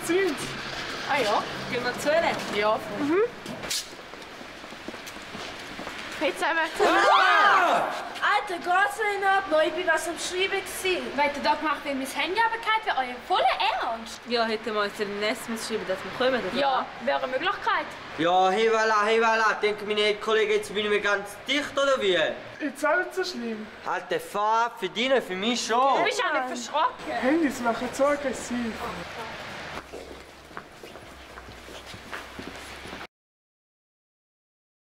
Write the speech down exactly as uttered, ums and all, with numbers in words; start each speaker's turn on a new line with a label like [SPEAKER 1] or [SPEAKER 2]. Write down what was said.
[SPEAKER 1] Zeit.
[SPEAKER 2] Ah ja, gehen wir zu ihnen? Ja, voll. Mhm.
[SPEAKER 3] Hey zusammen.
[SPEAKER 4] Ah! Alter, geht's nicht in Ordnung? Ich war was am Schreiben.
[SPEAKER 3] Wollt ihr da gemacht, weil mein Handy runtergefallen wäre? Euer voller Ernst?
[SPEAKER 2] Ja, hätten wir uns in den S M S schreiben, dass wir kommen, oder?
[SPEAKER 3] Ja, wäre eine Möglichkeit.
[SPEAKER 5] Ja, hey voilà, hey voilà. Denken meine Kollegen, jetzt bin ich mir ganz dicht, oder wie?
[SPEAKER 1] Jetzt auch nicht so schlimm.
[SPEAKER 5] Halt den Fahr für dich, für mich schon.
[SPEAKER 3] Du bist auch nicht verschrocken.
[SPEAKER 1] Handys machen so aggressiv.